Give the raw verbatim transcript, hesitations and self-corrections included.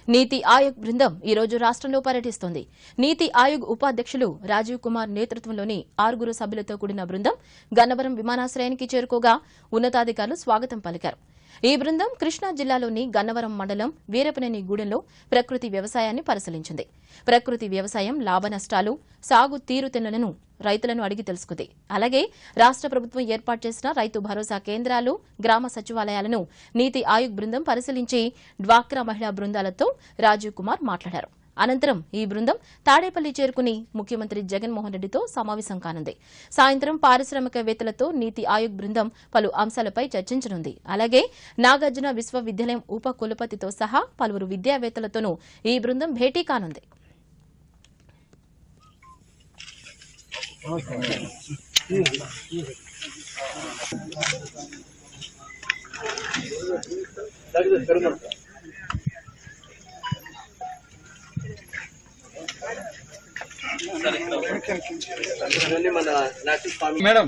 నీతి ఆయోగ్ బృందం ఈ రోజు రాష్ట్రంలో పర్యటిస్తోంది. నీతి ఆయోగ్ ఉపాధ్యక్షులు రాజీవ్ కుమార్ నేతృత్వంలోని ఆరుగురు సభ్యులతో కూడిన బృందం గన్నవరం విమానాశ్రయానికి చేరుకోగా ఉన్నతాధికారులు స్వాగతం పలికారు. ఈ బృందం కృష్ణా జిల్లాలోని గన్నవరం మండలం వీరపనేని గూడెంలో ప్రకృతి వ్యవసాయాన్ని పరిశీలించింది. ప్రకృతి వ్యవసాయం లాభనష్టాలు, సాగు తీరుతెన్నులను రైతులను అడిగి తెలుసుకుంది. అలాగే రాష్ట్ర ప్రభుత్వం ఏర్పాటు చేసిన రైతు భరోసా కేంద్రాలు, గ్రామ సచివాలయాలను నీతి ఆయోగ్ బృందం పరిశీలించి డ్వాక్రా మహిళా బృందాలతో రాజీవ్ కుమార్ మాట్లాడారు. అనంతరం ఈ బృందం తాడేపల్లి చేరుకుని ముఖ్యమంత్రి జగన్మోహన్ రెడ్డితో సమావేశం కానుంది. సాయంత్రం పారిశ్రామికవేత్తలతో నీతి ఆయోగ్ బృందం పలు అంశాలపై చర్చించనుంది. అలాగే నాగార్జున విశ్వవిద్యాలయం ఉప కులపతితో సహా పలువురు విద్యావేత్తలతోనూ ఈ బృందం భేటీ కానుంది. మేడం